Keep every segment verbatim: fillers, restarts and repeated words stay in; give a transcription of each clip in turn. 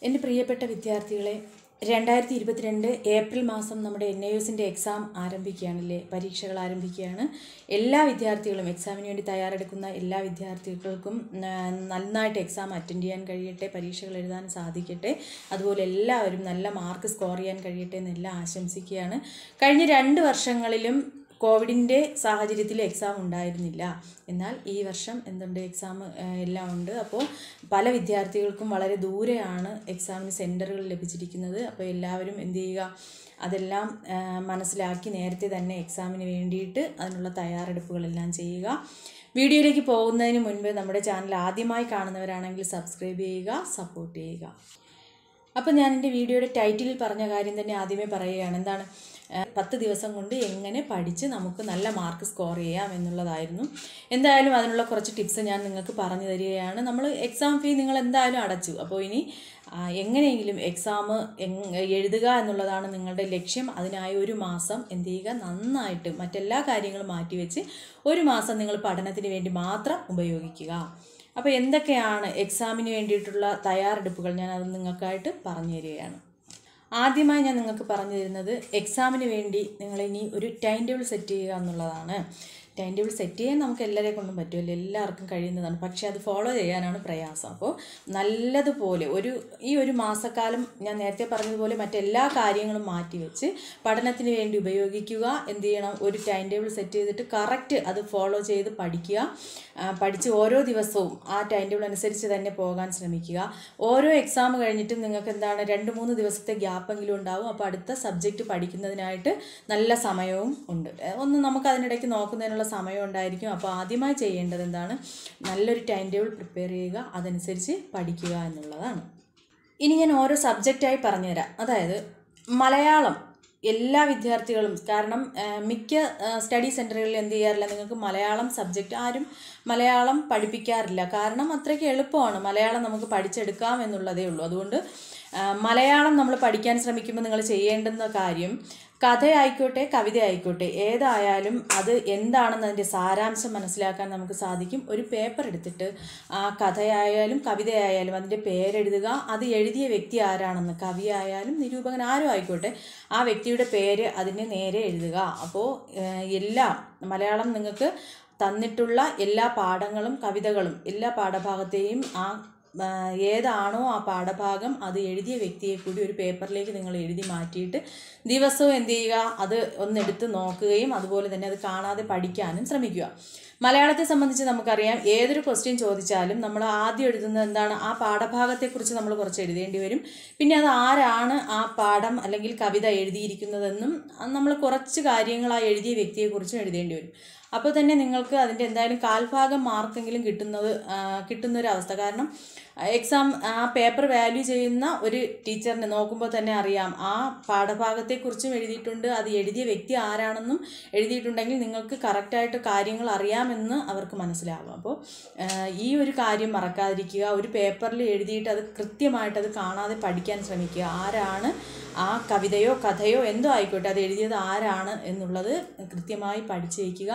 എൻ്റെ പ്രിയപ്പെട്ട വിദ്യാർത്ഥികളെ, രണ്ടായിരത്തി ഇരുപത്തിരണ്ട് ഏപ്രിൽ മാസം നമ്മുടെ നിയോസിൻ്റെ എക്സാം ആരംഭിക്കുകയാണല്ലേ, പരീക്ഷകൾ ആരംഭിക്കുകയാണ്. എല്ലാ വിദ്യാർത്ഥികളും എക്സാമിന് വേണ്ടി തയ്യാറെടുക്കുന്ന എല്ലാ വിദ്യാർത്ഥികൾക്കും നന്നായിട്ട് എക്സാം അറ്റൻഡ് ചെയ്യാൻ കഴിയട്ടെ, പരീക്ഷകൾ എഴുതാൻ സാധിക്കട്ടെ. അതുപോലെ എല്ലാവരും നല്ല മാർക്ക് സ്കോർ ചെയ്യാൻ കഴിയട്ടെ എന്നെല്ലാം ആശംസിക്കുകയാണ്. കഴിഞ്ഞ രണ്ട് വർഷങ്ങളിലും കോവിഡിൻ്റെ സാഹചര്യത്തിൽ എക്സാം ഉണ്ടായിരുന്നില്ല. എന്നാൽ ഈ വർഷം എന്തുണ്ട്, എക്സാം എല്ലാം ഉണ്ട്. അപ്പോൾ പല വിദ്യാർത്ഥികൾക്കും വളരെ ദൂരെയാണ് എക്സാമിന് സെൻറ്ററുകൾ ലഭിച്ചിരിക്കുന്നത്. അപ്പോൾ എല്ലാവരും എന്ത് ചെയ്യുക, അതെല്ലാം മനസ്സിലാക്കി നേരത്തെ തന്നെ എക്സാമിന് വേണ്ടിയിട്ട് അതിനുള്ള തയ്യാറെടുപ്പുകളെല്ലാം ചെയ്യുക. വീഡിയോയിലേക്ക് പോകുന്നതിന് മുൻപ് നമ്മുടെ ചാനൽ ആദ്യമായി കാണുന്നവരാണെങ്കിൽ സബ്സ്ക്രൈബ് ചെയ്യുക, സപ്പോർട്ട് ചെയ്യുക. അപ്പോൾ ഞാൻ എൻ്റെ വീഡിയോയുടെ ടൈറ്റിലിൽ പറഞ്ഞ കാര്യം തന്നെ ആദ്യമേ പറയുകയാണ്. എന്താണ്, പത്ത് ദിവസം കൊണ്ട് എങ്ങനെ പഠിച്ച് നമുക്ക് നല്ല മാർക്ക് സ്കോർ ചെയ്യാം എന്നുള്ളതായിരുന്നു. എന്തായാലും അതിനുള്ള കുറച്ച് ടിപ്സ് ഞാൻ നിങ്ങൾക്ക് പറഞ്ഞു തരികയാണ്. നമ്മൾ എക്സാം ഫീ നിങ്ങൾ എന്തായാലും അടച്ചു. അപ്പോൾ ഇനി എങ്ങനെയെങ്കിലും എക്സാം എഴുതുക എന്നുള്ളതാണ് നിങ്ങളുടെ ലക്ഷ്യം. അതിനായി ഒരു മാസം എന്ത് ചെയ്യുക, നന്നായിട്ട് മറ്റെല്ലാ കാര്യങ്ങളും മാറ്റിവെച്ച് ഒരു മാസം നിങ്ങൾ പഠനത്തിന് വേണ്ടി മാത്രം ഉപയോഗിക്കുക. അപ്പോൾ എന്തൊക്കെയാണ് എക്സാമിന് വേണ്ടിയിട്ടുള്ള തയ്യാറെടുപ്പുകൾ, ഞാൻ അത് നിങ്ങൾക്കായിട്ട് പറഞ്ഞു തരികയാണ്. ആദ്യമായി ഞാൻ നിങ്ങൾക്ക് പറഞ്ഞു തരുന്നത്, എക്സാമിന് വേണ്ടി നിങ്ങളിനി ഒരു ടൈം ടേബിൾ സെറ്റ് ചെയ്യുക എന്നുള്ളതാണ്. ടൈം ടേബിൾ സെറ്റ് ചെയ്യാൻ നമുക്ക് എല്ലാവരെ കൊണ്ടും പറ്റുമല്ലോ, എല്ലാവർക്കും കഴിയുന്നതാണ്. പക്ഷേ അത് ഫോളോ ചെയ്യാനാണ് പ്രയാസം. അപ്പോൾ നല്ലതുപോലെ ഒരു ഈ ഒരു മാസക്കാലം ഞാൻ നേരത്തെ പറഞ്ഞതുപോലെ മറ്റെല്ലാ കാര്യങ്ങളും മാറ്റിവെച്ച് പഠനത്തിന് വേണ്ടി ഉപയോഗിക്കുക. എന്ത് ചെയ്യണം, ഒരു ടൈം ടേബിൾ സെറ്റ് ചെയ്തിട്ട് കറക്റ്റ് അത് ഫോളോ ചെയ്ത് പഠിക്കുക. പഠിച്ച് ഓരോ ദിവസവും ആ ടൈം ടേബിൾ അനുസരിച്ച് തന്നെ പോകാൻ ശ്രമിക്കുക. ഓരോ എക്സാം കഴിഞ്ഞിട്ടും നിങ്ങൾക്ക് എന്താണ് രണ്ട് മൂന്ന് ദിവസത്തെ ഗ്യാപ്പെങ്കിലും ഉണ്ടാവും. അപ്പോൾ അടുത്ത സബ്ജക്റ്റ് പഠിക്കുന്നതിനായിട്ട് നല്ല സമയവും ഉണ്ട്. ഒന്ന് നമുക്ക് അതിനിടയ്ക്ക് നോക്കുന്നതിനുള്ള സമയം ഉണ്ടായിരിക്കും. അപ്പോൾ ആദ്യമായി ചെയ്യേണ്ടത് എന്താണ്, നല്ലൊരു ടൈം ടേബിൾ പ്രിപ്പയർ ചെയ്യുക, അതനുസരിച്ച് പഠിക്കുക എന്നുള്ളതാണ്. ഇനി ഞാൻ ഓരോ സബ്ജക്റ്റായി പറഞ്ഞുതരാം. അതായത് മലയാളം എല്ലാ വിദ്യാർത്ഥികളും, കാരണം മിക്ക സ്റ്റഡി സെൻറ്ററുകളിൽ എന്ത് ചെയ്യാറില്ല, നിങ്ങൾക്ക് മലയാളം സബ്ജക്റ്റ് ആരും മലയാളം പഠിപ്പിക്കാറില്ല. കാരണം അത്രയ്ക്ക് എളുപ്പമാണ്, മലയാളം നമുക്ക് പഠിച്ചെടുക്കാം എന്നുള്ളതേ ഉള്ളൂ. അതുകൊണ്ട് മലയാളം നമ്മൾ പഠിക്കാൻ ശ്രമിക്കുമ്പോൾ നിങ്ങൾ ചെയ്യേണ്ടുന്ന കാര്യം, കഥയായിക്കോട്ടെ കവിത ആയിക്കോട്ടെ ഏതായാലും അത് എന്താണെന്ന് അതിൻ്റെ സാരാംശം മനസ്സിലാക്കാൻ നമുക്ക് സാധിക്കും. ഒരു പേപ്പർ എടുത്തിട്ട് ആ കഥയായാലും കവിതയായാലും അതിൻ്റെ പേരെഴുതുക. അത് എഴുതിയ വ്യക്തി ആരാണെന്ന്, കവിയായാലും നിരൂപകൻ ആരും ആയിക്കോട്ടെ, ആ വ്യക്തിയുടെ പേര് അതിന് നേരെ എഴുതുക. അപ്പോൾ എല്ലാം മലയാളം നിങ്ങൾക്ക് തന്നിട്ടുള്ള എല്ലാ പാഠങ്ങളും കവിതകളും എല്ലാ പാഠഭാഗത്തെയും ആ ഏതാണോ ആ പാഠഭാഗം അത് എഴുതിയ വ്യക്തിയെ കൂടി ഒരു പേപ്പറിലേക്ക് നിങ്ങൾ എഴുതി മാറ്റിയിട്ട് ദിവസവും എന്ത് ചെയ്യുക, അത് ഒന്നെടുത്ത് നോക്കുകയും അതുപോലെ തന്നെ അത് കാണാതെ പഠിക്കാനും ശ്രമിക്കുക. മലയാളത്തെ സംബന്ധിച്ച് നമുക്കറിയാം, ഏതൊരു ക്വസ്റ്റ്യൻ ചോദിച്ചാലും നമ്മൾ ആദ്യം എഴുതുന്നത് എന്താണ്, ആ പാഠഭാഗത്തെക്കുറിച്ച് നമ്മൾ കുറച്ച് എഴുതേണ്ടി വരും. പിന്നെ അത് ആരാണ് ആ പാഠം അല്ലെങ്കിൽ കവിത എഴുതിയിരിക്കുന്നതെന്നും നമ്മൾ കുറച്ച് കാര്യങ്ങൾ ആ എഴുതിയ വ്യക്തിയെക്കുറിച്ചും എഴുതേണ്ടി വരും. അപ്പോൾ തന്നെ നിങ്ങൾക്ക് അതിൻ്റെ എന്തായാലും കാൽഭാഗം മാർക്കെങ്കിലും കിട്ടുന്നത് കിട്ടുന്നൊരവസ്ഥ. കാരണം എക്സാം ആ പേപ്പർ വാല്യൂ ചെയ്യുന്ന ഒരു ടീച്ചറിനെ നോക്കുമ്പോൾ തന്നെ അറിയാം, ആ പാഠഭാഗത്തെക്കുറിച്ചും എഴുതിയിട്ടുണ്ട്, അത് എഴുതിയ വ്യക്തി ആരാണെന്നും എഴുതിയിട്ടുണ്ടെങ്കിൽ നിങ്ങൾക്ക് കറക്റ്റായിട്ട് കാര്യങ്ങൾ അറിയാമെന്ന് അവർക്ക് മനസ്സിലാകും. അപ്പോൾ ഈ ഒരു കാര്യം മറക്കാതിരിക്കുക. ഒരു പേപ്പറിൽ എഴുതിയിട്ട് അത് കൃത്യമായിട്ട് അത് കാണാതെ പഠിക്കാൻ ശ്രമിക്കുക. ആരാണ് ആ കവിതയോ കഥയോ എന്തോ ആയിക്കോട്ടെ അത് എഴുതിയത് ആരാണ് എന്നുള്ളത് കൃത്യമായി പഠിച്ചു വയ്ക്കുക.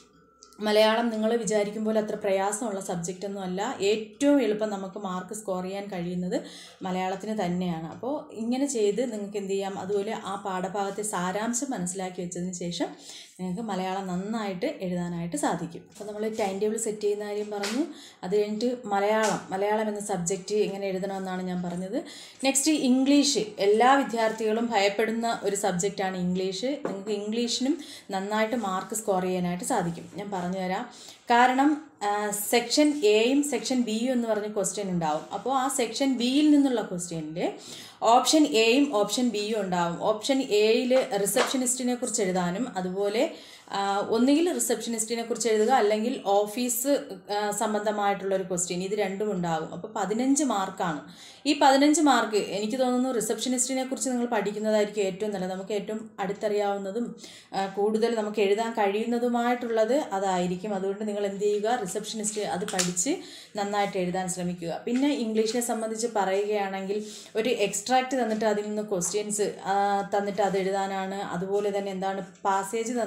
മലയാളം നിങ്ങൾ വിചാരിക്കുമ്പോൾ അത്ര പ്രയാസമുള്ള സബ്ജക്റ്റൊന്നും അല്ല. ഏറ്റവും എളുപ്പം നമുക്ക് മാർക്ക് സ്കോർ ചെയ്യാൻ കഴിയുന്നത് മലയാളത്തിന് തന്നെയാണ്. അപ്പോൾ ഇങ്ങനെ ചെയ്ത് നിങ്ങൾക്ക് എന്ത് ചെയ്യാം, അതുപോലെ ആ പാഠഭാഗത്തെ സാരാംശം മനസ്സിലാക്കി വെച്ചതിന് ശേഷം നിങ്ങൾക്ക് മലയാളം നന്നായിട്ട് എഴുതാനായിട്ട് സാധിക്കും. അപ്പോൾ നമ്മൾ ടൈം ടേബിൾ സെറ്റ് ചെയ്യുന്ന കാര്യം പറഞ്ഞു. അത് കഴിഞ്ഞിട്ട് മലയാളം മലയാളം എന്ന സബ്ജക്റ്റ് എങ്ങനെ എഴുതണമെന്നാണ് ഞാൻ പറഞ്ഞത്. Next English. എല്ലാ വിദ്യാർത്ഥികളും ഭയപ്പെടുന്ന ഒരു സബ്ജക്റ്റാണ് ഇംഗ്ലീഷ്. നിങ്ങൾക്ക് ഇംഗ്ലീഷിനും നന്നായിട്ട് മാർക്ക് സ്കോർ ചെയ്യാനായിട്ട് സാധിക്കും. ഞാൻ പറഞ്ഞു തരാം. കാരണം സെക്ഷൻ എയും സെക്ഷൻ ബിയും എന്ന് പറഞ്ഞ ക്വസ്റ്റ്യൻ ഉണ്ടാവും. അപ്പോൾ ആ സെക്ഷൻ ബിയിൽ നിന്നുള്ള ക്വസ്റ്റ്യനിൽ ഓപ്ഷൻ എയും ഓപ്ഷൻ ബിയും ഉണ്ടാവും. ഓപ്ഷൻ എയിൽ റിസപ്ഷനിസ്റ്റിനെ കുറിച്ച് എഴുതാനും അതുപോലെ ഒന്നുകിൽ റിസപ്ഷനിസ്റ്റിനെ കുറിച്ച് എഴുതുക അല്ലെങ്കിൽ ഓഫീസ് സംബന്ധമായിട്ടുള്ളൊരു ക്വസ്റ്റ്യൻ, ഇത് രണ്ടും ഉണ്ടാകും. അപ്പോൾ പതിനഞ്ച് മാർക്കാണ്. ഈ പതിനഞ്ച് മാർക്ക് എനിക്ക് തോന്നുന്നു റിസപ്ഷനിസ്റ്റിനെ കുറിച്ച് നിങ്ങൾ പഠിക്കുന്നതായിരിക്കും ഏറ്റവും നല്ലത്. നമുക്ക് ഏറ്റവും അടുത്തറിയാവുന്നതും കൂടുതൽ നമുക്ക് എഴുതാൻ കഴിയുന്നതുമായിട്ടുള്ളത് അതായിരിക്കും. അതുകൊണ്ട് നിങ്ങൾ എന്ത് ചെയ്യുക, റിസപ്ഷനിസ്റ്റ് അത് പഠിച്ച് നന്നായിട്ട് എഴുതാൻ ശ്രമിക്കുക. പിന്നെ ഇംഗ്ലീഷിനെ സംബന്ധിച്ച് പറയുകയാണെങ്കിൽ ഒരു എക്സ്ട്രാക്റ്റ് തന്നിട്ട് അതിൽ നിന്ന് ക്വസ്റ്റ്യൻസ് തന്നിട്ട് അത് എഴുതാനാണ്. അതുപോലെ തന്നെ എന്താണ്, പാസേജ് തന്നിട്ട്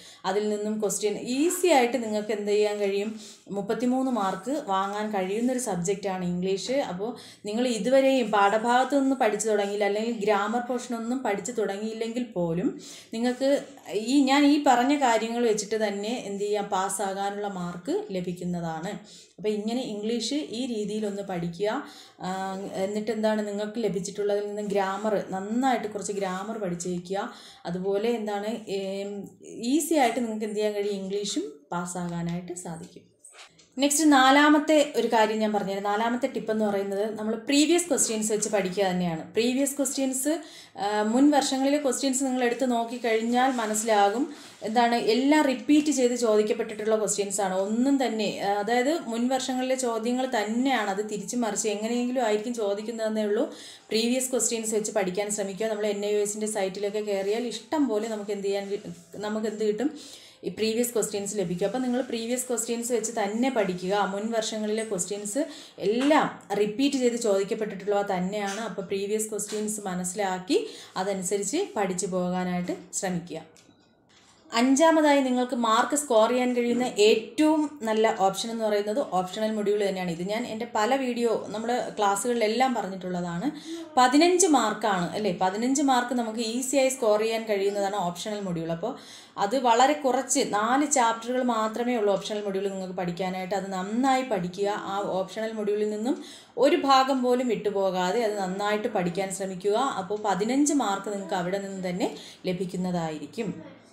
അതിൽ നിന്നും ക്വസ്റ്റ്യൻ ഈസി ആയിട്ട് നിങ്ങൾക്ക് എന്ത് ചെയ്യാൻ കഴിയും, മുപ്പത്തിമൂന്ന് മാർക്ക് വാങ്ങാൻ കഴിയുന്നൊരു സബ്ജക്റ്റാണ് ഇംഗ്ലീഷ്. അപ്പോൾ നിങ്ങൾ ഇതുവരെയും പാഠഭാഗത്തൊന്നും പഠിച്ചു തുടങ്ങിയില്ല, അല്ലെങ്കിൽ ഗ്രാമർ പോർഷനൊന്നും പഠിച്ചു തുടങ്ങിയില്ലെങ്കിൽ പോലും നിങ്ങൾക്ക് ഈ ഞാൻ ഈ പറഞ്ഞ കാര്യങ്ങൾ വെച്ചിട്ട് തന്നെ എന്ത് ചെയ്യാം, പാസ്സാകാനുള്ള മാർക്ക് ലഭിക്കുന്നതാണ്. അപ്പോൾ ഇങ്ങനെ ഇംഗ്ലീഷ് ഈ രീതിയിലൊന്ന് പഠിക്കുക. എന്നിട്ട് എന്താണ്, നിങ്ങൾക്ക് ലഭിച്ചിട്ടുള്ളതിൽ നിന്ന് ഗ്രാമർ നന്നായിട്ട് കുറച്ച് ഗ്രാമർ പഠിച്ച് വയ്ക്കുക. അതുപോലെ എന്താണ്, ഈസി ആയിട്ട് നിങ്ങൾക്ക് എന്ത് ചെയ്യാൻ കഴിയും, ഇംഗ്ലീഷും പാസ്സാകാനായിട്ട് സാധിക്കും. നെക്സ്റ്റ് നാലാമത്തെ ഒരു കാര്യം ഞാൻ പറഞ്ഞുതരാം. നാലാമത്തെ ടിപ്പ് എന്ന് പറയുന്നത് നമ്മൾ പ്രീവിയസ് ക്വസ്റ്റ്യൻസ് വെച്ച് പഠിക്കുക തന്നെയാണ്. പ്രീവിയസ് ക്വസ്റ്റ്യൻസ്, മുൻ വർഷങ്ങളിലെ ക്വസ്റ്റ്യൻസ് നിങ്ങൾ എടുത്ത് നോക്കിക്കഴിഞ്ഞാൽ മനസ്സിലാകും എന്താണ്, എല്ലാം റിപ്പീറ്റ് ചെയ്ത് ചോദിക്കപ്പെട്ടിട്ടുള്ള ക്വസ്റ്റ്യൻസ് ആണ്. ഒന്നും തന്നെ, അതായത് മുൻ വർഷങ്ങളിലെ ചോദ്യങ്ങൾ തന്നെയാണ്, അത് തിരിച്ചു മറിച്ച് എങ്ങനെയെങ്കിലും ആയിരിക്കും ചോദിക്കുന്നതെന്നേ ഉള്ളൂ. പ്രീവിയസ് ക്വസ്റ്റ്യൻസ് വെച്ച് പഠിക്കാൻ ശ്രമിക്കുക. നമ്മൾ എൻ ഐ എസിൻ്റെ സൈറ്റിലൊക്കെ കയറിയാൽ ഇഷ്ടം പോലെ നമുക്ക് എന്ത് ചെയ്യാൻ നമുക്ക് എന്ത് കിട്ടും, ഈ പ്രീവിയസ് ക്വസ്റ്റ്യൻസ് ലഭിക്കും. അപ്പോൾ നിങ്ങൾ പ്രീവിയസ് ക്വസ്റ്റ്യൻസ് വെച്ച് തന്നെ പഠിക്കുക. മുൻ വർഷങ്ങളിലെ ക്വസ്റ്റ്യൻസ് എല്ലാം റിപ്പീറ്റ് ചെയ്ത് ചോദിക്കപ്പെട്ടിട്ടുള്ളവ തന്നെയാണ്. അപ്പോൾ പ്രീവിയസ് ക്വസ്റ്റ്യൻസ് മനസ്സിലാക്കി അതനുസരിച്ച് പഠിച്ചു പോകാനായിട്ട് ശ്രമിക്കുക. അഞ്ചാമതായി നിങ്ങൾക്ക് മാർക്ക് സ്കോർ ചെയ്യാൻ കഴിയുന്ന ഏറ്റവും നല്ല ഓപ്ഷൻ എന്ന് പറയുന്നത് ഓപ്ഷണൽ മൊഡ്യൂൾ തന്നെയാണ്. ഇത് ഞാൻ എൻ്റെ പല വീഡിയോ നമ്മുടെ ക്ലാസ്സുകളിലെല്ലാം പറഞ്ഞിട്ടുള്ളതാണ്. പതിനഞ്ച് മാർക്കാണ് അല്ലേ, പതിനഞ്ച് മാർക്ക് നമുക്ക് ഈസിയായി സ്കോർ ചെയ്യാൻ കഴിയുന്നതാണ് ഓപ്ഷണൽ മൊഡ്യൂൾ. അപ്പോൾ അത് വളരെ കുറച്ച് നാല് ചാപ്റ്ററുകൾ മാത്രമേ ഉള്ളൂ ഓപ്ഷണൽ മൊഡ്യൂൾ നിങ്ങൾക്ക് പഠിക്കാനായിട്ട്. അത് നന്നായി പഠിക്കുക. ആ ഓപ്ഷണൽ മൊഡ്യൂളിൽ നിന്നും ഒരു ഭാഗം പോലും വിട്ടുപോകാതെ അത് നന്നായിട്ട് പഠിക്കാൻ ശ്രമിക്കുക. അപ്പോൾ പതിനഞ്ച് മാർക്ക് നിങ്ങൾക്ക് അവിടെ നിന്ന് തന്നെ ലഭിക്കുന്നതായിരിക്കും.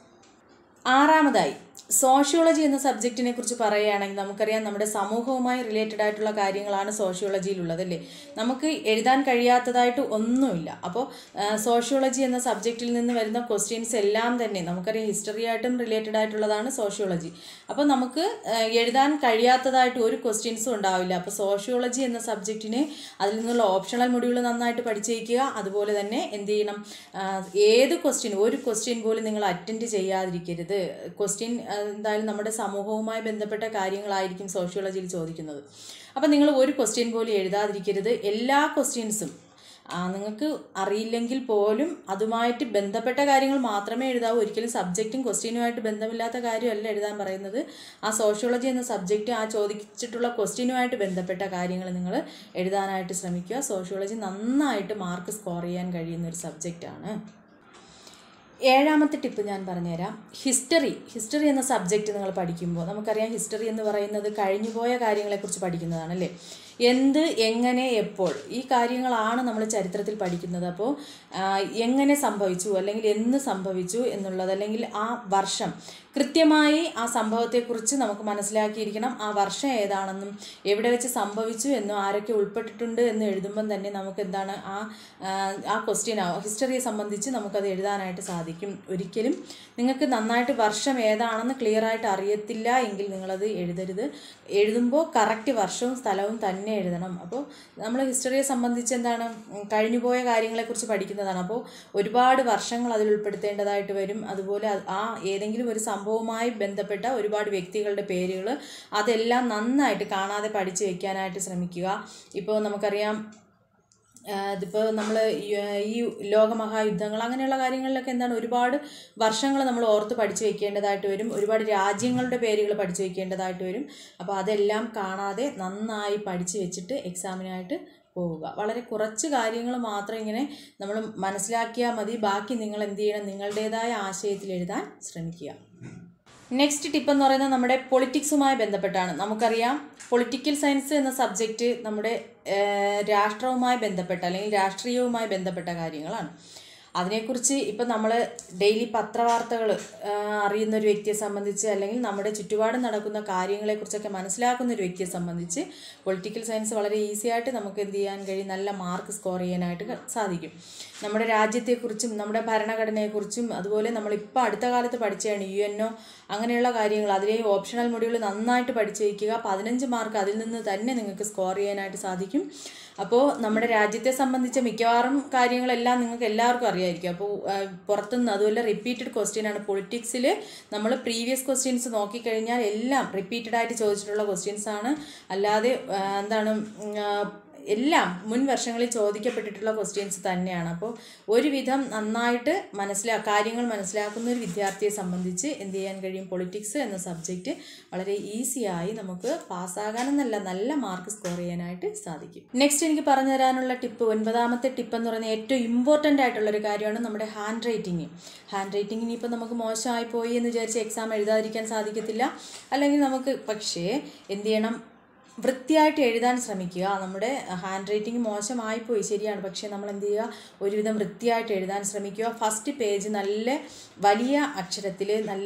ആറാമതായി സോഷ്യോളജി എന്ന സബ്ജക്റ്റിനെ കുറിച്ച് പറയുകയാണെങ്കിൽ നമുക്കറിയാം, നമ്മുടെ സമൂഹവുമായി റിലേറ്റഡ് ആയിട്ടുള്ള കാര്യങ്ങളാണ് സോഷ്യോളജിയിലുള്ളത് അല്ലേ. നമുക്ക് എഴുതാൻ കഴിയാത്തതായിട്ട് ഒന്നുമില്ല. അപ്പോൾ സോഷ്യോളജി എന്ന സബ്ജക്റ്റിൽ നിന്ന് വരുന്ന ക്വസ്റ്റ്യൻസ് എല്ലാം തന്നെ നമുക്കറിയാം ഹിസ്റ്ററി ആയിട്ടും റിലേറ്റഡ് ആയിട്ടുള്ളതാണ് സോഷ്യോളജി. അപ്പോൾ നമുക്ക് എഴുതാൻ കഴിയാത്തതായിട്ട് ഒരു ക്വസ്റ്റ്യൻസും ഉണ്ടാവില്ല. അപ്പോൾ സോഷ്യോളജി എന്ന സബ്ജക്റ്റിനെ അതിൽ നിന്നുള്ള ഓപ്ഷണൽ മൊഡ്യൂൾ നന്നായിട്ട് പഠിച്ചു വയ്ക്കുക. അതുപോലെ തന്നെ എന്ത് ചെയ്യണം, ഏത് ക്വസ്റ്റ്യൻ ഒരു ക്വസ്റ്റ്യൻ പോലും നിങ്ങൾ അറ്റൻഡ് ചെയ്യാതിരിക്കരുത്. ക്വസ്റ്റ്യൻ എന്തായാലും നമ്മുടെ സമൂഹവുമായി ബന്ധപ്പെട്ട കാര്യങ്ങളായിരിക്കും സോഷ്യോളജിയിൽ ചോദിക്കുന്നത്. അപ്പം നിങ്ങൾ ഒരു ക്വസ്റ്റ്യൻ പോലും എഴുതാതിരിക്കരുത്. എല്ലാ ക്വസ്റ്റ്യൻസും നിങ്ങൾക്ക് അറിയില്ലെങ്കിൽ പോലും അതുമായിട്ട് ബന്ധപ്പെട്ട കാര്യങ്ങൾ മാത്രമേ എഴുതാവൂ. ഒരിക്കലും സബ്ജക്റ്റും ക്വസ്റ്റ്യനുമായിട്ട് ബന്ധമില്ലാത്ത കാര്യമല്ല എഴുതാൻ പറയുന്നത്. ആ സോഷ്യോളജി എന്ന സബ്ജക്റ്റ് ആ ചോദിച്ചിട്ടുള്ള ക്വസ്റ്റ്യനുമായിട്ട് ബന്ധപ്പെട്ട കാര്യങ്ങൾ നിങ്ങൾ എഴുതാനായിട്ട് ശ്രമിക്കുക. സോഷ്യോളജി നന്നായിട്ട് മാർക്ക് സ്കോർ ചെയ്യാൻ കഴിയുന്ന ഒരു സബ്ജക്റ്റാണ്. ഏഴാമത്തെ ടിപ്പ് ഞാൻ പറഞ്ഞുതരാം. ഹിസ്റ്ററി ഹിസ്റ്ററി എന്ന സബ്ജക്റ്റ് നിങ്ങൾ പഠിക്കുമ്പോൾ നമുക്കറിയാം, ഹിസ്റ്ററി എന്ന് പറയുന്നത് കഴിഞ്ഞുപോയ കാര്യങ്ങളെക്കുറിച്ച് പഠിക്കുന്നതാണല്ലേ. എന്ത്, എങ്ങനെ, എപ്പോൾ, ഈ കാര്യങ്ങളാണ് നമ്മൾ ചരിത്രത്തിൽ പഠിക്കുന്നത്. അപ്പോൾ എങ്ങനെ സംഭവിച്ചു അല്ലെങ്കിൽ എന്ന് സംഭവിച്ചു എന്നുള്ളത്, അല്ലെങ്കിൽ ആ വർഷം കൃത്യമായി ആ സംഭവത്തെക്കുറിച്ച് നമുക്ക് മനസ്സിലാക്കിയിരിക്കണം. ആ വർഷം ഏതാണെന്നും എവിടെ വെച്ച് സംഭവിച്ചു എന്നും ആരൊക്കെ ഉൾപ്പെട്ടിട്ടുണ്ട് എന്ന് എഴുതുമ്പം തന്നെ നമുക്ക് എന്താണ് ആ ആ ക്വസ്റ്റ്യൻ ഹിസ്റ്ററിയെ സംബന്ധിച്ച് നമുക്കത് എഴുതാനായിട്ട് സാധിക്കും. ഒരിക്കലും നിങ്ങൾക്ക് നന്നായിട്ട് വർഷം ഏതാണെന്ന് ക്ലിയറായിട്ട് അറിയത്തില്ല എങ്കിൽ നിങ്ങളത് എഴുതരുത്. എഴുതുമ്പോൾ കറക്റ്റ് വർഷവും സ്ഥലവും തന്നെ എഴുതണം. അപ്പോൾ നമ്മൾ ഹിസ്റ്ററിയെ സംബന്ധിച്ച് എന്താണ് കഴിഞ്ഞുപോയ കാര്യങ്ങളെക്കുറിച്ച് പഠിക്കുന്നതാണ്. അപ്പോൾ ഒരുപാട് വർഷങ്ങൾ അതിൽ ഉൾപ്പെടുത്തേണ്ടതായിട്ട് വരും. അതുപോലെ ആ ഏതെങ്കിലും ഒരു സംഭവവുമായി ബന്ധപ്പെട്ട ഒരുപാട് വ്യക്തികളുടെ പേരുകൾ അതെല്ലാം നന്നായിട്ട് കാണാതെ പഠിച്ചു വയ്ക്കാനായിട്ട് ശ്രമിക്കുക. ഇപ്പോൾ നമുക്കറിയാം, ഇതിപ്പോൾ നമ്മൾ ഈ ലോകമഹായുദ്ധങ്ങൾ അങ്ങനെയുള്ള കാര്യങ്ങളിലൊക്കെ എന്താണ് ഒരുപാട് വർഷങ്ങൾ നമ്മൾ ഓർത്ത് പഠിച്ചു വയ്ക്കേണ്ടതായിട്ട് വരും. ഒരുപാട് രാജ്യങ്ങളുടെ പേരുകൾ പഠിച്ചു വയ്ക്കേണ്ടതായിട്ട് വരും. അപ്പോൾ അതെല്ലാം കാണാതെ നന്നായി പഠിച്ചു വെച്ചിട്ട് എക്സാമിനായിട്ട് പോവുക. വളരെ കുറച്ച് കാര്യങ്ങൾ മാത്രം ഇങ്ങനെ നമ്മൾ മനസ്സിലാക്കിയാൽ മതി. ബാക്കി നിങ്ങൾ എന്ത് ചെയ്യണം, നിങ്ങളുടേതായ ആശയത്തിൽ എഴുതാൻ ശ്രമിക്കുക. നെക്സ്റ്റ് ടിപ്പ് എന്ന് പറയുന്നത് നമ്മുടെ പൊളിറ്റിക്സുമായി ബന്ധപ്പെട്ടാണ്. നമുക്കറിയാം, പൊളിറ്റിക്കൽ സയൻസ് എന്ന സബ്ജക്റ്റ് നമ്മുടെ രാഷ്ട്രവുമായി ബന്ധപ്പെട്ട അല്ലെങ്കിൽ രാഷ്ട്രീയവുമായി ബന്ധപ്പെട്ട കാര്യങ്ങളാണ്. അതിനെക്കുറിച്ച് ഇപ്പം നമ്മൾ ഡെയിലി പത്രവാർത്തകൾ അറിയുന്ന ഒരു വ്യക്തിയെ സംബന്ധിച്ച്, അല്ലെങ്കിൽ നമ്മുടെ ചുറ്റുപാടും നടക്കുന്ന കാര്യങ്ങളെക്കുറിച്ചൊക്കെ മനസ്സിലാക്കുന്ന ഒരു വ്യക്തിയെ സംബന്ധിച്ച് പൊളിറ്റിക്കൽ സയൻസ് വളരെ ഈസി ആയിട്ട് നമുക്ക് എന്ത് ചെയ്യാൻ കഴിയും, നല്ല മാർക്ക് സ്കോർ ചെയ്യാനായിട്ട് സാധിക്കും. നമ്മുടെ രാജ്യത്തെക്കുറിച്ചും നമ്മുടെ ഭരണഘടനയെക്കുറിച്ചും അതുപോലെ നമ്മളിപ്പോൾ അടുത്ത കാലത്ത് പഠിച്ചതാണ് യു എൻ ഒ അങ്ങനെയുള്ള കാര്യങ്ങൾ, അതിലെ ഓപ്ഷണൽ മൊഡ്യൂൾ നന്നായിട്ട് പഠിച്ചു വയ്ക്കുക. പതിനഞ്ച് മാർക്ക് അതിൽ നിന്ന് തന്നെ നിങ്ങൾക്ക് സ്കോർ ചെയ്യാനായിട്ട് സാധിക്കും. അപ്പോൾ നമ്മുടെ രാജ്യത്തെ സംബന്ധിച്ച മിക്കവാറും കാര്യങ്ങളെല്ലാം നിങ്ങൾക്ക് എല്ലാവർക്കും അറിയാമായിരിക്കും. അപ്പോൾ പുറത്തുനിന്ന് അതുപോലെ റിപ്പീറ്റഡ് ക്വസ്റ്റ്യൻ ആണ്. പൊളിറ്റിക്സിൽ നമ്മൾ പ്രീവിയസ് ക്വസ്റ്റ്യൻസ് നോക്കിക്കഴിഞ്ഞാൽ എല്ലാം റിപ്പീറ്റഡ് ആയിട്ട് ചോദിച്ചിട്ടുള്ള ക്വസ്റ്റ്യൻസ് ആണ്. അല്ലാതെ എന്താണ് എല്ലാം മുൻ വർഷങ്ങളിൽ ചോദിക്കപ്പെട്ടിട്ടുള്ള ക്വസ്റ്റ്യൻസ് തന്നെയാണ്. അപ്പോൾ ഒരുവിധം നന്നായിട്ട് മനസ്സിലാ കാര്യങ്ങൾ മനസ്സിലാക്കുന്ന ഒരു വിദ്യാർത്ഥിയെ സംബന്ധിച്ച് എന്ത് ചെയ്യാൻ കഴിയും? പൊളിറ്റിക്സ് എന്ന സബ്ജക്റ്റ് വളരെ ഈസിയായി നമുക്ക് പാസ്സാകാനെന്നല്ല നല്ല മാർക്ക് സ്കോർ ചെയ്യാനായിട്ട് സാധിക്കും. നെക്സ്റ്റ് എനിക്ക് പറഞ്ഞു തരാനുള്ള ടിപ്പ്, ഒൻപതാമത്തെ ടിപ്പ് എന്ന് പറയുന്നത് ഏറ്റവും ഇമ്പോർട്ടൻ്റ് ആയിട്ടുള്ളൊരു കാര്യമാണ് നമ്മുടെ ഹാൻഡ് റൈറ്റിങ്. ഹാൻഡ് റൈറ്റിങ്ങിന് ഇപ്പോൾ നമുക്ക് മോശമായി പോയി എന്ന് വിചാരിച്ച് എക്സാം എഴുതാതിരിക്കാൻ സാധിക്കത്തില്ല. അല്ലെങ്കിൽ നമുക്ക് പക്ഷേ എന്ത് ചെയ്യണം? വൃത്തിയായിട്ട് എഴുതാൻ ശ്രമിക്കുക. നമ്മുടെ ഹാൻഡ് റൈറ്റിംഗ് മോശമായിപ്പോയി ശരിയാണ്, പക്ഷേ നമ്മൾ എന്ത് ചെയ്യുക? ഒരുവിധം വൃത്തിയായിട്ട് എഴുതാൻ ശ്രമിക്കുക. ഫസ്റ്റ് പേജ് നല്ല വലിയ അക്ഷരത്തിൽ നല്ല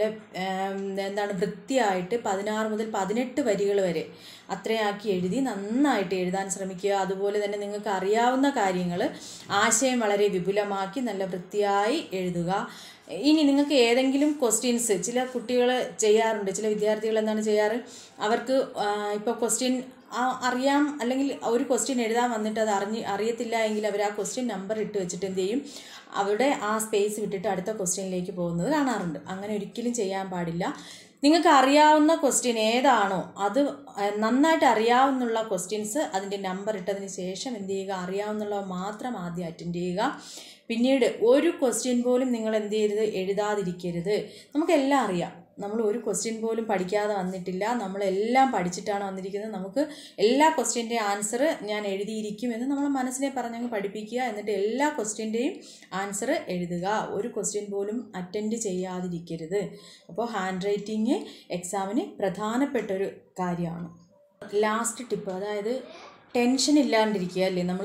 എന്താണ് വൃത്തിയായിട്ട് പതിനാറ് മുതൽ പതിനെട്ട് വരികൾ വരെ അത്രയാക്കി എഴുതി നന്നായിട്ട് എഴുതാൻ ശ്രമിക്കുക. അതുപോലെ തന്നെ നിങ്ങൾക്ക് അറിയാവുന്ന കാര്യങ്ങൾ ആശയം വളരെ വിപുലമാക്കി നല്ല വൃത്തിയായി എഴുതുക. ഇനി നിങ്ങൾക്ക് ഏതെങ്കിലും ക്വസ്റ്റ്യൻസ് ചില കുട്ടികൾ ചെയ്യാറുണ്ട്, ചില വിദ്യാർത്ഥികൾ എന്താണ് ചെയ്യാറ്? അവർക്ക് ഇപ്പോൾ ക്വസ്റ്റ്യൻ അറിയാം, അല്ലെങ്കിൽ ഒരു ക്വസ്റ്റ്യൻ എഴുതാൻ വന്നിട്ട് അത് അറിഞ്ഞ് അറിയത്തില്ല എങ്കിൽ അവർ ആ ക്വസ്റ്റ്യൻ നമ്പർ ഇട്ട് വെച്ചിട്ട് എന്ത് ചെയ്യും? അവിടെ ആ സ്പേസ് വിട്ടിട്ട് അടുത്ത ക്വസ്റ്റ്യനിലേക്ക് പോകുന്നത് കാണാറുണ്ട്. അങ്ങനെ ഒരിക്കലും ചെയ്യാൻ പാടില്ല. നിങ്ങൾക്ക് അറിയാവുന്ന ക്വസ്റ്റ്യൻ ഏതാണോ അത് നന്നായിട്ട് അറിയാവുന്നുള്ള ക്വസ്റ്റ്യൻസ് അതിൻ്റെ നമ്പർ ഇട്ടതിന് ശേഷം എന്ത് ചെയ്യുക? അറിയാവുന്നുള്ളവ മാത്രം ആദ്യം അറ്റൻഡ് ചെയ്യുക. പിന്നീട് ഒരു ക്വസ്റ്റ്യൻ പോലും നിങ്ങൾ എന്ത് ചെയ്യരുത്? എഴുതാതിരിക്കരുത്. നമുക്കെല്ലാം അറിയാം, നമ്മൾ ഒരു ക്വസ്റ്റ്യൻ പോലും പഠിക്കാതെ വന്നിട്ടില്ല, നമ്മളെല്ലാം പഠിച്ചിട്ടാണ് വന്നിരിക്കുന്നത്. നമുക്ക് എല്ലാ ക്വസ്റ്റ്യൻ്റെ ആൻസർ ഞാൻ എഴുതിയിരിക്കും എന്ന് നമ്മൾ മനസ്സിനെ പറഞ്ഞങ്ങ് പഠിപ്പിക്കുക. എന്നിട്ട് എല്ലാ ക്വസ്റ്റ്യൻ്റെയും ആൻസർ എഴുതുക. ഒരു ക്വസ്റ്റ്യൻ പോലും അറ്റൻഡ് ചെയ്യാതിരിക്കരുത്. അപ്പോൾ ഹാൻഡ് റൈറ്റിങ് എക്സാമിന് പ്രധാനപ്പെട്ടൊരു കാര്യമാണ്. ലാസ്റ്റ് ടിപ്പ്, അതായത് ടെൻഷൻ ഇല്ലാണ്ടിരിക്കുക അല്ലേ? നമ്മൾ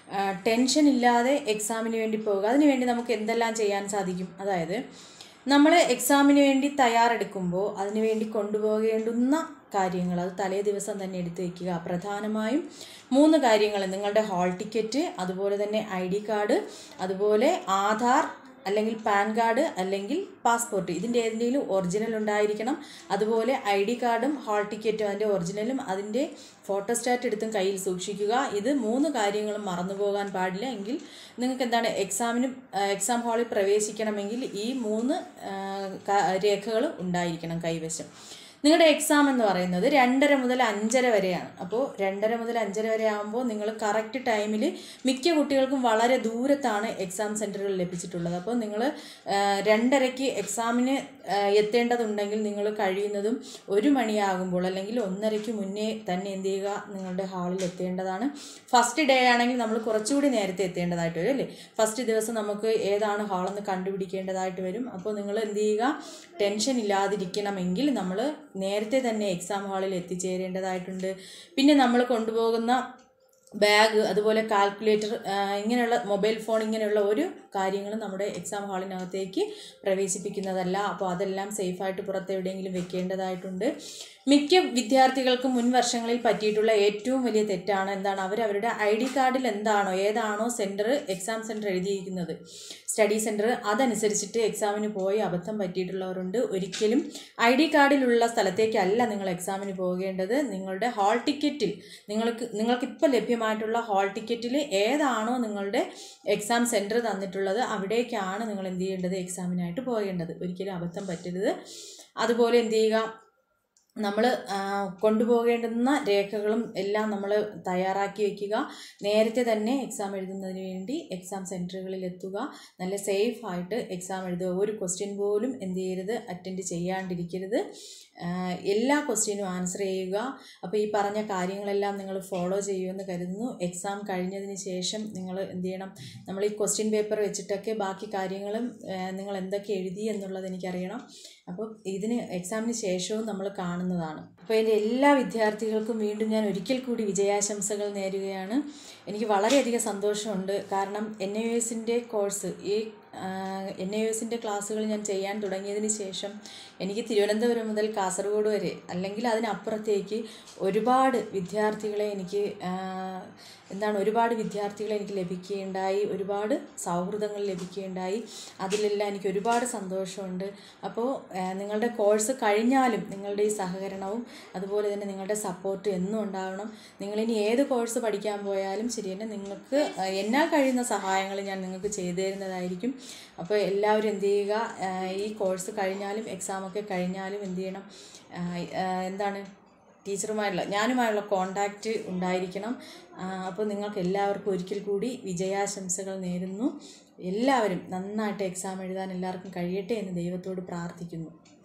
ടെൻഷൻ ഇല്ലാതെ എക്സാമിന് വേണ്ടി പോകുക. അതിന് വേണ്ടി നമുക്ക് എന്തെല്ലാം ചെയ്യാൻ സാധിക്കും? അതായത് നമ്മൾ എക്സാമിന് വേണ്ടി തയ്യാറെടുക്കുമ്പോൾ അതിന് വേണ്ടി കൊണ്ടുപോകേണ്ടുന്ന കാര്യങ്ങൾ അത് തലേ ദിവസം തന്നെ എടുത്തു വയ്ക്കുക. പ്രധാനമായും മൂന്ന് കാര്യങ്ങൾ: നിങ്ങളുടെ ഹാൾ ടിക്കറ്റ്, അതുപോലെ തന്നെ ഐ ഡി കാർഡ്, അതുപോലെ ആധാർ അല്ലെങ്കിൽ പാൻ കാർഡ് അല്ലെങ്കിൽ പാസ്പോർട്ട്. ഇതിൻ്റെ ഏതെങ്കിലും ഒറിജിനൽ ഉണ്ടായിരിക്കണം. അതുപോലെ ഐ ഡി കാർഡും ഹാൾ ടിക്കറ്റും അതിൻ്റെ ഒറിജിനലും അതിൻ്റെ ഫോട്ടോസ്റ്റാറ്റ് എടുത്തും കയ്യിൽ സൂക്ഷിക്കുക. ഇത് മൂന്ന് കാര്യങ്ങളും മറന്നു പോകാൻ പാടില്ല. എങ്കിൽ നിങ്ങൾക്ക് എന്താണ് എക്സാമിന് എക്സാം ഹാളിൽ പ്രവേശിക്കണമെങ്കിൽ ഈ മൂന്ന് രേഖകൾ ഉണ്ടായിരിക്കണം കൈവശം. നിങ്ങളുടെ എക്സാം എന്ന് പറയുന്നത് രണ്ടര മുതൽ അഞ്ചര വരെയാണ്. അപ്പോൾ രണ്ടര മുതൽ അഞ്ചര വരെ ആകുമ്പോൾ നിങ്ങൾ കറക്റ്റ് ടൈമിൽ, മിക്ക കുട്ടികൾക്കും വളരെ ദൂരത്താണ് എക്സാം സെൻറ്ററുകൾ ലഭിച്ചിട്ടുള്ളത്. അപ്പോൾ നിങ്ങൾ രണ്ടരയ്ക്ക് എക്സാമിന് എത്തേണ്ടതുണ്ടെങ്കിൽ നിങ്ങൾ കഴിയുന്നതും ഒരു മണിയാകുമ്പോൾ അല്ലെങ്കിൽ ഒന്നരയ്ക്ക് മുന്നേ തന്നെ എന്ത് ചെയ്യുക? നിങ്ങളുടെ ഹാളിൽ എത്തേണ്ടതാണ്. ഫസ്റ്റ് ഡേ ആണെങ്കിൽ നമ്മൾ കുറച്ചുകൂടി നേരത്തെ എത്തേണ്ടതായിട്ട് വരും അല്ലേ? ഫസ്റ്റ് ദിവസം നമുക്ക് ഏതാണ് ഹാളെന്ന് കണ്ടുപിടിക്കേണ്ടതായിട്ട് വരും. അപ്പോൾ നിങ്ങൾ എന്ത് ചെയ്യുക? ടെൻഷൻ ഇല്ലാതിരിക്കണമെങ്കിൽ നമ്മൾ നേരത്തെ തന്നെ എക്സാം ഹാളിൽ എത്തിച്ചേരേണ്ടതായിട്ടുണ്ട്. പിന്നെ നമ്മൾ കൊണ്ടുപോകുന്ന ബാഗ്, അതുപോലെ കാൽക്കുലേറ്റർ, ഇങ്ങനെയുള്ള മൊബൈൽ ഫോൺ, ഇങ്ങനെയുള്ള ഒരു കാര്യങ്ങളും നമ്മുടെ എക്സാം ഹാളിനകത്തേക്ക് പ്രവേശിപ്പിക്കുന്നതല്ല. അപ്പോൾ അതെല്ലാം സേഫായിട്ട് പുറത്ത് എവിടെയെങ്കിലും വെക്കേണ്ടതായിട്ടുണ്ട്. മിക്ക വിദ്യാർത്ഥികൾക്കും മുൻ വർഷങ്ങളിൽ പറ്റിയിട്ടുള്ള ഏറ്റവും വലിയ തെറ്റാണ് എന്താണ്? അവരവരുടെ ഐ ഡി കാർഡിൽ എന്താണോ ഏതാണോ സെൻറ്റർ, എക്സാം സെൻറ്റർ എഴുതിയിരിക്കുന്നത്, സ്റ്റഡി സെൻറ്റർ, അതനുസരിച്ചിട്ട് എക്സാമിന് പോയി അബദ്ധം പറ്റിയിട്ടുള്ളവരുണ്ട്. ഒരിക്കലും ഐ ഡി കാർഡിലുള്ള സ്ഥലത്തേക്കല്ല നിങ്ങൾ എക്സാമിന് പോകേണ്ടത്. നിങ്ങളുടെ ഹാൾ ടിക്കറ്റിൽ നിങ്ങൾക്ക് നിങ്ങൾക്കിപ്പോൾ ലഭ്യമായിട്ടുള്ള ഹാൾ ടിക്കറ്റിൽ ഏതാണോ നിങ്ങളുടെ എക്സാം സെൻറ്റർ തന്നിട്ടുള്ളത് അവിടേക്കാണ് നിങ്ങൾ എന്ത് ചെയ്യേണ്ടത്? എക്സാമിനായിട്ട് പോകേണ്ടത്. ഒരിക്കലും അബദ്ധം പറ്റരുത്. അതുപോലെ എന്ത് ചെയ്യുക? നമ്മൾ കൊണ്ടുപോകേണ്ടുന്ന രേഖകളും എല്ലാം നമ്മൾ തയ്യാറാക്കി വയ്ക്കുക. നേരത്തെ തന്നെ എക്സാം എഴുതുന്നതിന് വേണ്ടി എക്സാം സെൻറ്ററുകളിൽ എത്തുക. നല്ല സേഫായിട്ട് എക്സാം എഴുതുക. ഒരു ക്വസ്റ്റ്യൻ പോലും എന്ത് ചെയ്യരുത്? അറ്റൻഡ് ചെയ്യാണ്ടിരിക്കരുത്. എല്ലാ ക്വസ്റ്റ്യനും ആൻസർ ചെയ്യുക. അപ്പോൾ ഈ പറഞ്ഞ കാര്യങ്ങളെല്ലാം നിങ്ങൾ ഫോളോ ചെയ്യുമെന്ന് കരുതുന്നു. എക്സാം കഴിഞ്ഞതിന് ശേഷം നിങ്ങൾ എന്ത് ചെയ്യണം? നമ്മൾ ഈ ക്വസ്റ്റ്യൻ പേപ്പർ വെച്ചിട്ടൊക്കെ ബാക്കി കാര്യങ്ങളും നിങ്ങൾ എന്തൊക്കെ എഴുതി എന്നുള്ളത് എനിക്കറിയണം. അപ്പോൾ ഇതിന് എക്സാമിന് ശേഷവും നമ്മൾ കാണുന്നതാണ്. അപ്പോൾ എൻ്റെ എല്ലാ വിദ്യാർത്ഥികൾക്കും വീണ്ടും ഞാൻ ഒരിക്കൽ കൂടി വിജയാശംസകൾ നേരുകയാണ്. എനിക്ക് വളരെയധികം സന്തോഷമുണ്ട്. കാരണം എൻ ഐ എസിൻ്റെ കോഴ്സ്, ഈ എൻ ഐ എസിൻ്റെ ക്ലാസ്സുകൾ ഞാൻ ചെയ്യാൻ തുടങ്ങിയതിന് ശേഷം എനിക്ക് തിരുവനന്തപുരം മുതൽ കാസർഗോഡ് വരെ, അല്ലെങ്കിൽ അതിനപ്പുറത്തേക്ക് ഒരുപാട് വിദ്യാർത്ഥികളെ എനിക്ക് എന്താണ് ഒരുപാട് വിദ്യാർത്ഥികളെ എനിക്ക് ലഭിക്കുകയുണ്ടായി. ഒരുപാട് സൗഹൃദങ്ങൾ ലഭിക്കുകയുണ്ടായി. അതിലെല്ലാം എനിക്ക് ഒരുപാട് സന്തോഷമുണ്ട്. അപ്പോൾ നിങ്ങളുടെ കോഴ്സ് കഴിഞ്ഞാലും നിങ്ങളുടെ ഈ സഹകരണവും അതുപോലെ തന്നെ നിങ്ങളുടെ സപ്പോർട്ട് എന്നും ഉണ്ടാവണം. നിങ്ങളിനി ഏത് കോഴ്സ് പഠിക്കാൻ പോയാലും ശരി തന്നെ, നിങ്ങൾക്ക് എന്നാൽ കഴിയുന്ന സഹായങ്ങൾ ഞാൻ നിങ്ങൾക്ക് ചെയ്തു തരുന്നതായിരിക്കും. അപ്പോൾ എല്ലാവരും എന്ത് ചെയ്യുക? ഈ കോഴ്സ് കഴിഞ്ഞാലും എക്സാമൊക്കെ കഴിഞ്ഞാലും എന്ത് ചെയ്യണം? എന്താണ് ടീച്ചറുമായുള്ള ഞാനുമായുള്ള കോണ്ടാക്റ്റ് ഉണ്ടായിരിക്കണം. അപ്പോൾ നിങ്ങൾക്ക് എല്ലാവർക്കും ഒരിക്കൽ കൂടി വിജയാശംസകൾ നേരുന്നു. എല്ലാവരും നന്നായിട്ട് എക്സാം എഴുതാൻ എല്ലാവർക്കും കഴിയട്ടെ എന്ന് ദൈവത്തോട് പ്രാർത്ഥിക്കുന്നു.